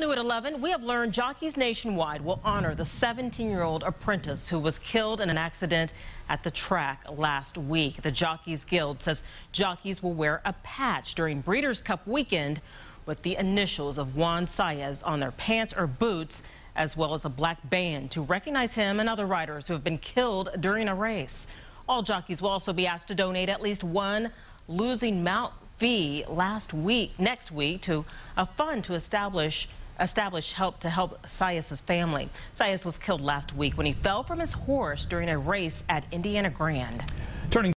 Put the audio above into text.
New at 11, we have learned jockeys nationwide will honor the 17-year-old apprentice who was killed in an accident at the track last week. The Jockeys Guild says jockeys will wear a patch during Breeders' Cup weekend with the initials of Juan Saez on their pants or boots, as well as a black band to recognize him and other riders who have been killed during a race. All jockeys will also be asked to donate at least one losing mount fee next week to a fund to establish help Saez's family. Saez was killed last week when he fell from his horse during a race at Indiana Grand.